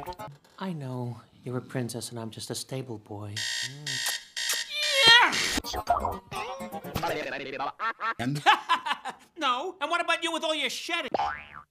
I know. You're a princess and I'm just a stable boy. No, and what about you with all your shedding?